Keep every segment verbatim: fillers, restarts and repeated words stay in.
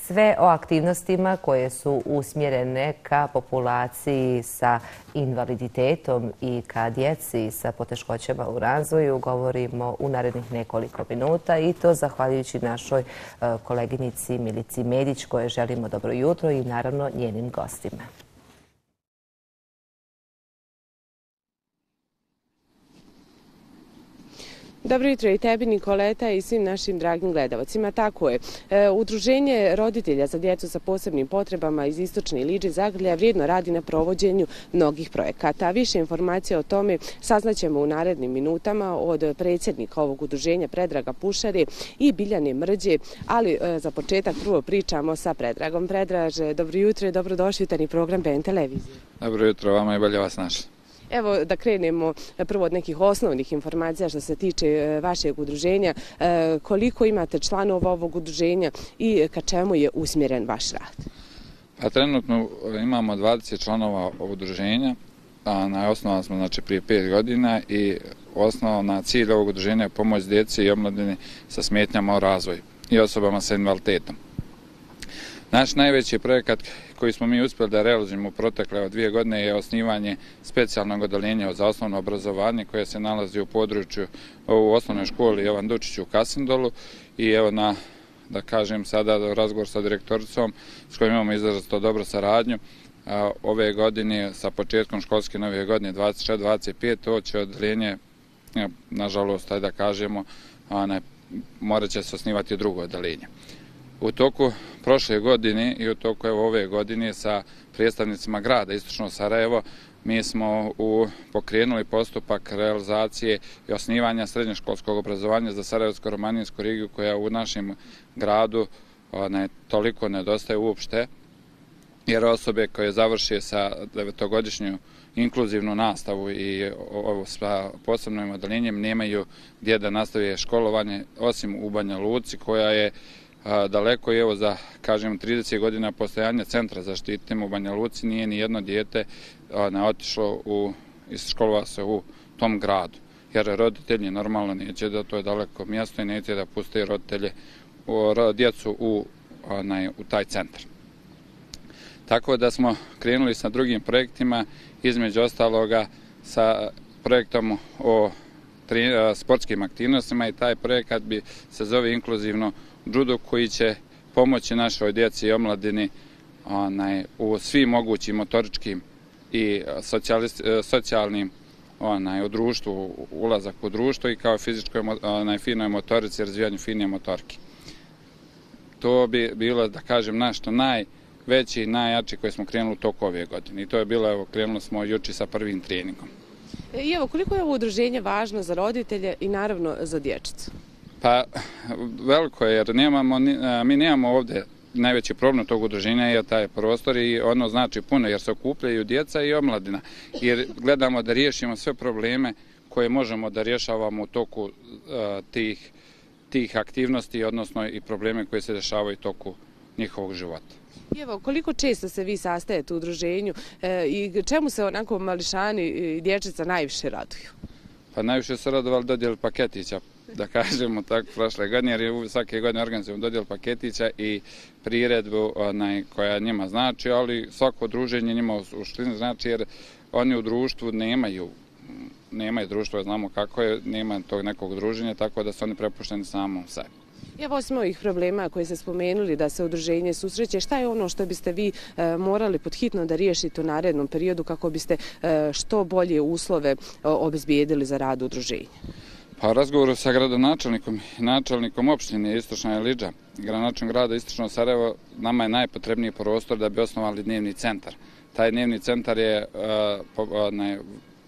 Sve o aktivnostima koje su usmjerene ka populaciji sa invaliditetom i ka djeci sa poteškoćama u razvoju govorimo u narednih nekoliko minuta i to zahvaljujući našoj koleginici Milici Medić koje želimo dobro jutro i naravno njenim gostima. Dobro jutro i tebi, Nikoleta, i svim našim dragim gledalcima. Tako je. E, Udruženje roditelja za djecu sa posebnim potrebama iz Istočne Iliđe Zagrlja vrijedno radi na provođenju mnogih projekata. A više informacija o tome saznaćemo u narednim minutama od predsjednika ovog udruženja Predraga Pušare i Biljane Mrđe, ali e, za početak prvo pričamo sa Predragom. Predraže, dobro jutro i dobrodošli u jutarnji program B N televizije. Dobro jutro vama i bolje vas našli. Evo da krenemo prvo od nekih osnovnih informacija što se tiče vašeg udruženja. Koliko imate članova ovog udruženja i ka čemu je usmjeren vaš rad? Pa trenutno imamo dvadeset članova udruženja, a na osnovan smo znači prije pet godina i osnovna cilj ovog udruženja je pomoć djeci i omladini sa smetnjama u razvoju i osobama sa invaliditetom. Naš najveći projekat koji smo mi uspjeli da realizujemo u protekle dvije godine je osnivanje specijalnog odeljenja za osnovno obrazovanje koje se nalazi u području u osnovnoj školi Jovan Dučić u Kasindolu i evo na, da kažem sada, razgovor sa direktoricom s kojom imamo izrazito dobru saradnju. Ove godine, sa početkom školske nove godine dvadeset četiri dvadeset pet, to će odeljenje, nažalost, da kažemo, morat će se osnivati drugo odeljenje. U toku prošle godine i u toku evo ove godine sa predstavnicima grada Istočno Sarajevo mi smo u, pokrenuli postupak realizacije i osnivanja srednjoškolskog obrazovanja za Sarajevsko-romanijsku regiju koja u našem gradu ne, toliko nedostaje uopšte, jer osobe koje završe sa devetogodišnju inkluzivnu nastavu i ovo sa posebnim odeljenjem nemaju gdje da nastave školovanje osim u Banja Luci koja je daleko i evo za, kažem, trideset godina postojanja centra za štitim u Banja Luci nije ni jedno dijete ne otišlo u, školovalo se u tom gradu. Jer roditelji normalno neće da to je daleko mjesto i neće da puste roditelje, djecu u, onaj, u taj centar. Tako da smo krenuli sa drugim projektima, između ostaloga sa projektom o tri, sportskim aktivnostima i taj projekat bi se zove inkluzivno judo koji će pomoći našoj djeci i omladini onaj, u svim mogućim motoričkim i socijalnim onaj, u društvu, ulazak u društvo i kao fizičkoj onaj, finoj motorici i razvijanju finije motorike. To bi bilo, da kažem, našto najveći i najjači koji smo krenuli u toku ove godine. I to je bilo, evo, krenuli smo juče sa prvim treningom. I evo, koliko je ovo udruženje važno za roditelje i naravno za dječicu? Pa veliko je, jer nemamo, mi nemamo ovdje najveći problem tog udruženja je taj prostor i ono znači puno jer se okupljaju djeca i omladina. Jer gledamo da riješimo sve probleme koje možemo da rješavamo u toku uh, tih, tih aktivnosti, odnosno i probleme koje se dešavaju u toku njihovog života. I evo, koliko često se vi sastajete u udruženju e, i čemu se onako mališani i dječica najviše raduju? Pa najviše se radovali dodjeli paketića, da kažemo tako, prošle godine, jer svake godine organizujemo dodjel paketića i priredbu onaj, koja njima znači, ali svako druženje njima u suštini znači jer oni u društvu nemaju, nemaju društvo, znamo kako je, nema tog nekog druženja, tako da su oni prepušteni samom sebi. Evo osim ovih problema koje ste spomenuli da se udruženje susreće, šta je ono što biste vi e, morali podhitno da riješite u narednom periodu kako biste e, što bolje uslove obezbijedili za rad udruženja? Pa u razgovoru sa gradonačelnikom i načelnikom opštine Istočna Iliđa, gradonačelnik grada Istočno Sarajevo, nama je najpotrebniji prostor da bi osnovali dnevni centar. Taj dnevni centar je uh, ne,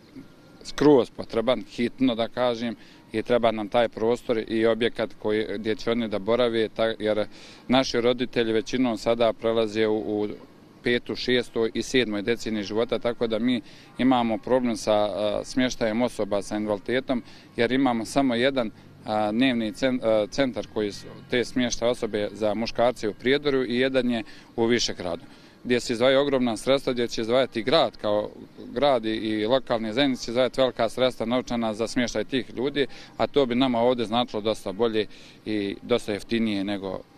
skroz potreban, hitno da kažem, i treba nam taj prostor i objekat koji, gdje će oni da borave, jer naši roditelji većinom sada prelaze u, u petu, šestoj i sedmoj deceniji života, tako da mi imamo problem sa a, smještajem osoba sa invaliditetom, jer imamo samo jedan a, dnevni centar koji te smješta osobe za muškarce u Prijedoru i jedan je u Višegradu, gdje se izdvaja ogromna sredstva, gdje će izdvajati grad kao grad i lokalne zajednice, izdvajati velika sredstva novčana za smještaj tih ljudi, a to bi nama ovdje značilo dosta bolje i dosta jeftinije nego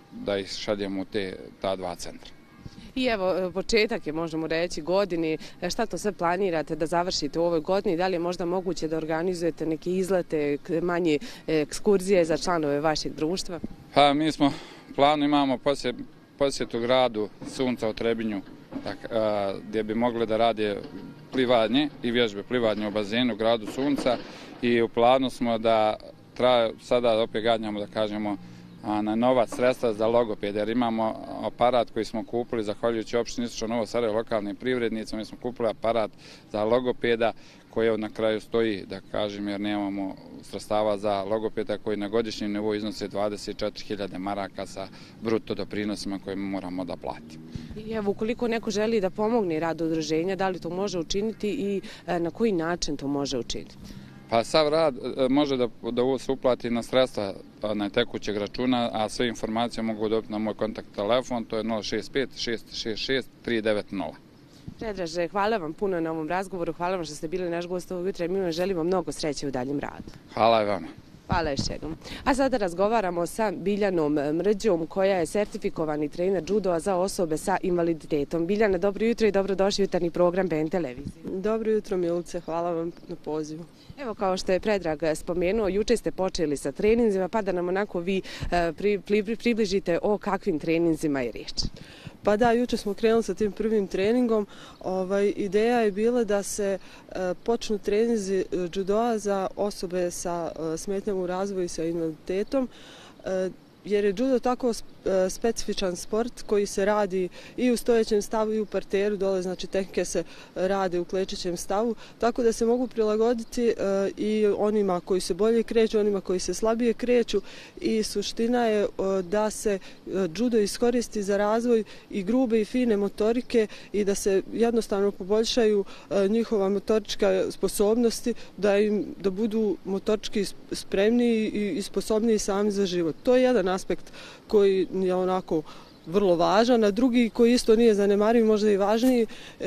da ih šaljemo u te, ta dva centra. I evo, početak je, možemo reći, godini. Šta to sve planirate da završite u ovoj godini? Da li je možda moguće da organizujete neke izlete, manje ekskurzije za članove vašeg društva? Pa mi smo, planu imamo posjet, posjetu gradu Sunca u Trebinju, tak, a, gdje bi mogli da rade plivanje i vježbe plivanje u bazenu gradu Sunca i u planu smo da traje, sada opet ganjamo da kažemo na nova sredstva za logopede, jer imamo aparat koji smo kupili zahvaljujući opštini Istočno Novo Sarajevo lokalnim privrednicima. Mi smo kupili aparat za logopeda koji na kraju stoji, da kažem, jer nemamo sredstava za logopeda koji na godišnjem nivou iznose dvadeset četiri hiljade maraka sa bruto doprinosima koje moramo da platimo. I evo, ukoliko neko želi da pomogne radu udruženja, da li to može učiniti i na koji način to može učiniti? Pa sav rad može da, da se uplati na sredstva na tekućeg računa, a sve informacije mogu dobiti na moj kontakt telefon, to je nula šest pet šest šest šest tri devet nula. Predraže, hvala vam puno na ovom razgovoru, hvala vam što ste bili naš gost ovog jutra i mi vam želimo mnogo sreće u daljem radu. Hvala i vama. Hvala još jednom. A sada razgovaramo sa Biljanom Mrđom, koja je sertifikovani trener judoa za osobe sa invaliditetom. Biljana, dobro jutro i dobrodošli u jutarnji program B N televizije. Dobro jutro, Milice, hvala vam na pozivu. Evo, kao što je Predrag spomenuo, juče ste počeli sa treninzima, pa da nam onako vi pri, pri, približite o kakvim treninzima je riječ. Pa da, juče smo krenuli sa tim prvim treningom. Ovaj, ideja je bila da se e, počnu treninzi judoa za osobe sa e, smetnjama u razvoju i sa invaliditetom, e, jer je judo tako specifičan sport koji se radi i u stojećem stavu i u parteru, dole znači tehnike se rade u klečećem stavu, tako da se mogu prilagoditi i onima koji se bolje kreću, onima koji se slabije kreću i suština je da se judo iskoristi za razvoj i grube i fine motorike i da se jednostavno poboljšaju njihova motorička sposobnosti, da im da budu motorički spremniji i sposobniji sami za život. To je jedan aspekt koji je onako vrlo važan, a drugi koji isto nije zanemariv, možda i važniji,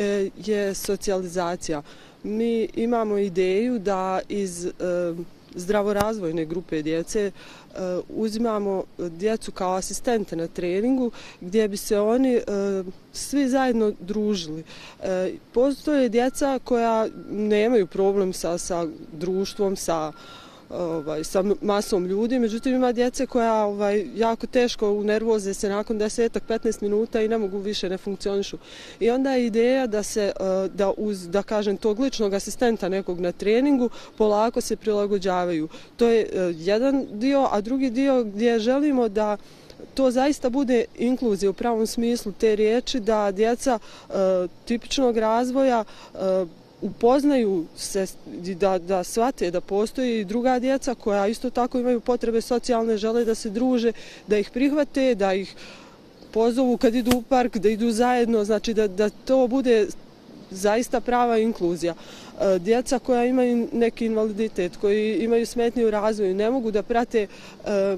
je socijalizacija. Mi imamo ideju da iz zdravorazvojne grupe djece uzimamo djecu kao asistente na treningu gdje bi se oni svi zajedno družili. Postoje djeca koja nemaju problem sa, sa društvom, sa Ovaj, sa masom ljudi, međutim ima djece koja ovaj, jako teško unervoze se nakon deset do petnaest minuta i ne mogu više, ne funkcionišu. I onda je ideja da se, da uz, da kažem, tog ličnog asistenta nekog na treningu polako se prilagođavaju. To je jedan dio, a drugi dio gdje želimo da to zaista bude inkluzija u pravom smislu te riječi, da djeca uh, tipičnog razvoja uh, upoznaju se, da, da shvate da postoji i druga djeca koja isto tako imaju potrebe socijalne, žele da se druže, da ih prihvate, da ih pozovu kad idu u park, da idu zajedno, znači da, da to bude zaista prava inkluzija. Djeca koja imaju neki invaliditet, koji imaju smetnje u razvoju, ne mogu da prate e,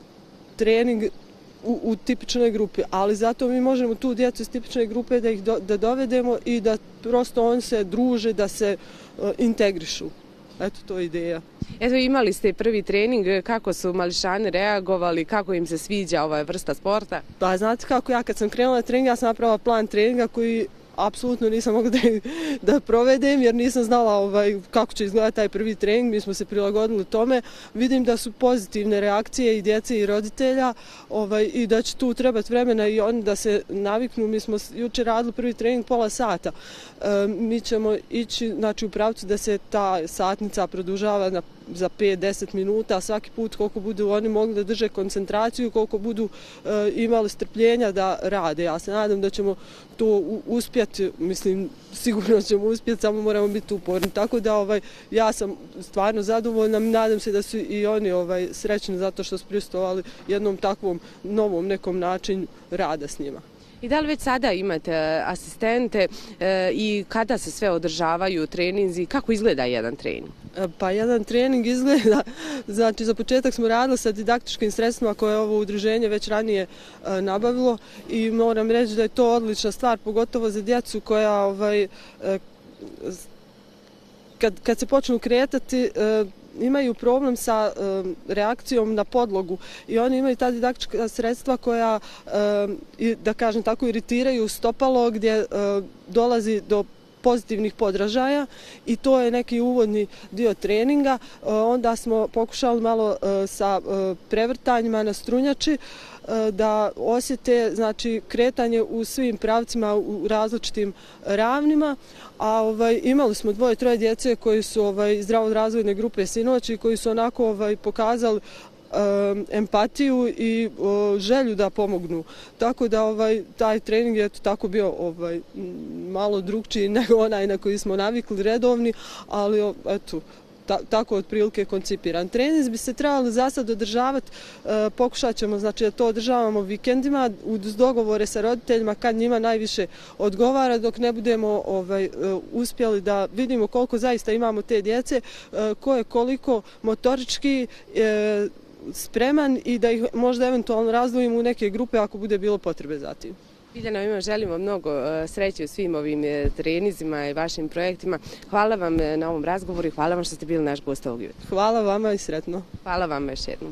trening U, u tipičnoj grupi, ali zato mi možemo tu djecu iz tipične grupe da ih do, da dovedemo i da prosto oni se druže, da se uh, integrišu. Eto, to je ideja. Eto, imali ste prvi trening, kako su mališani reagovali, kako im se sviđa ova vrsta sporta? Pa znate kako, ja kad sam krenula na trening, ja sam napravila plan treninga koji apsolutno nisam mogla da, da provedem jer nisam znala ovaj, kako će izgledati taj prvi trening, mi smo se prilagodili tome. Vidim da su pozitivne reakcije i djece i roditelja ovaj, i da će tu trebati vremena i oni da se naviknu. Mi smo jučer radili prvi trening pola sata. E, mi ćemo ići znači, u pravcu da se ta satnica produžava na za pet do deset minuta, svaki put koliko budu oni mogli da drže koncentraciju, koliko budu e, imali strpljenja da rade. Ja se nadam da ćemo to uspjeti, mislim, sigurno ćemo uspjeti, samo moramo biti uporni. Tako da ovaj, ja sam stvarno zadovoljna, nadam se da su i oni ovaj, srećni zato što su prisustvovali jednom takvom novom nekom načinu rada s njima. I da li već sada imate asistente e, i kada se sve održavaju treninzi, kako izgleda jedan trening? Pa jedan trening izgleda, znači za početak smo radili sa didaktičkim sredstvima koje je ovo udruženje već ranije e, nabavilo i moram reći da je to odlična stvar, pogotovo za djecu koja ovaj, e, kad, kad se počnu kretati, e, imaju problem sa reakcijom na podlogu i oni imaju ta didaktička sredstva koja, da kažem tako, iritiraju stopalo gdje dolazi do pozitivnih podražaja i to je neki uvodni dio treninga. Onda smo pokušali malo sa prevrtanjima na strunjači da osjete, znači, kretanje u svim pravcima u različitim ravnima, a ovaj, imali smo dvoje, troje djece koji su ovaj, zdravorazvojne grupe sinoć i koji su onako ovaj, pokazali empatiju i želju da pomognu. Tako da ovaj, taj trening je tako bio ovaj, malo drugčiji nego onaj na koji smo navikli redovni, ali eto, Ta, tako otprilike koncipiran. Trening bi se trebali za sad održavati, e, pokušat ćemo, znači, da to održavamo vikendima uz dogovore sa roditeljima kad njima najviše odgovara, dok ne budemo ovaj, e, uspjeli da vidimo koliko zaista imamo te djece, e, ko je koliko motorički e, spreman i da ih možda eventualno razdvojimo u neke grupe ako bude bilo potrebe za tim. Biljana, ima želimo mnogo sreće u svim ovim treninzima i vašim projektima. Hvala vam na ovom razgovoru i hvala vam što ste bili naš gost ovog jutra. Hvala vama i sretno. Hvala vam još jednom.